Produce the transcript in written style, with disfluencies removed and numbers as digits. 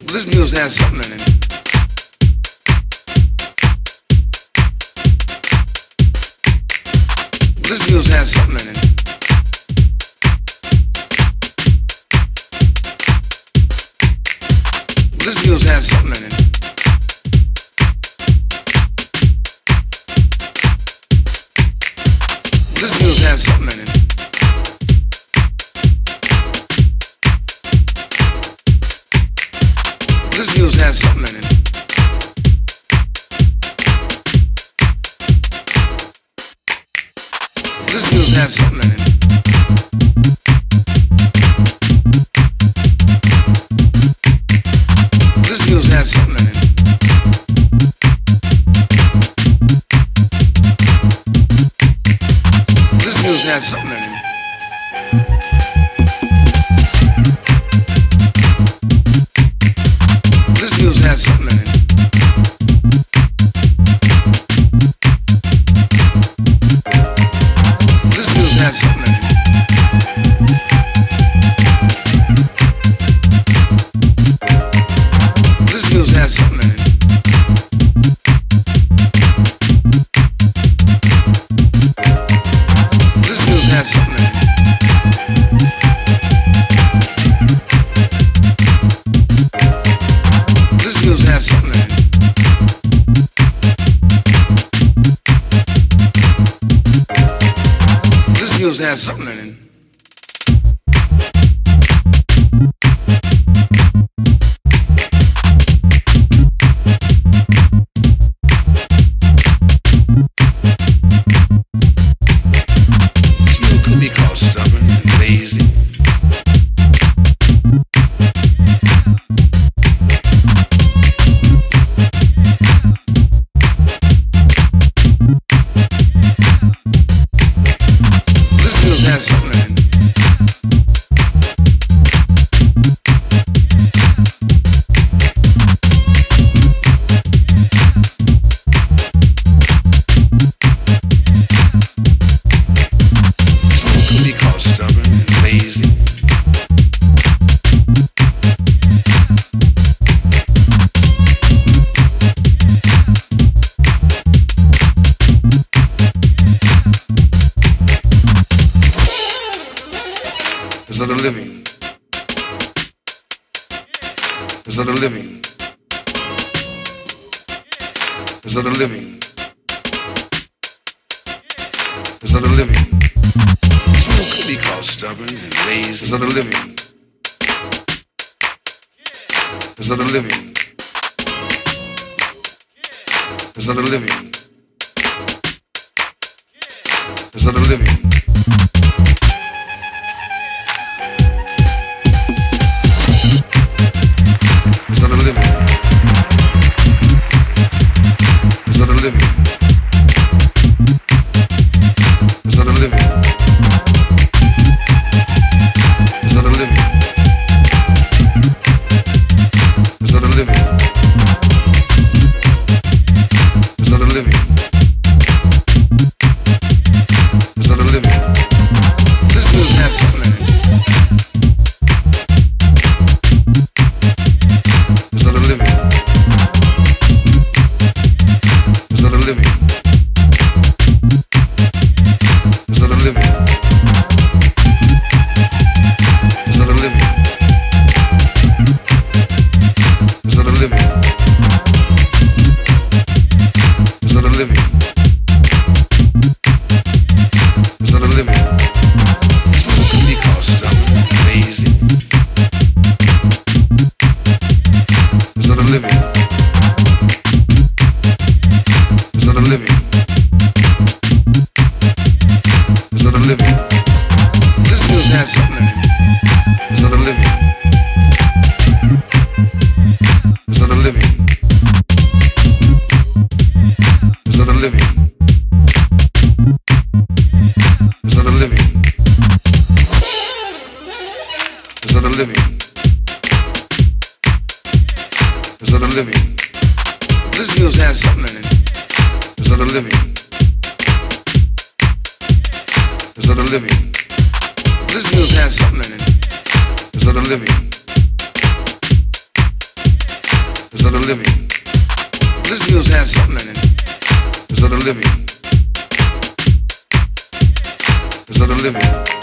This music has something in it. This music has something in it. This music has something in it. This music has something in it. This music has something in it. This music has something in it. This music has something in it. This music has something in it. This music has something in it. This music has something in it. This music has something in it. This music has something in it. This music has something in it. This music has something in it. This could be called stubborn and lazy. This music has something in it. Could be called stubborn and lazy. Is that a living? Is that a living? Is that a living? Is that a living? Could be called stubborn and lazy. Is that a living? Is that a living? Is that a living? Is that a living? Is that a living? Is that a living? Is that a living? Is that a living? Is that a living? Is that a living? Is that a living? This music has something in it. Is that a living? Is that a living? Is that a living? Is that a living? Is that a living? Is that a living? Is that a living? This could be called stubborn and lazy. Is that a living? Is that a living? Is that a living? This music has something in it. Is that a living? Is that a living? Is that a living? Is that a living? Is that a living? Is that a living? This music has something in it. Is that a living? Is that a living? This music has something in it. Is that a living? Is of the living. This music has something in it. Is of the living. Is of the living.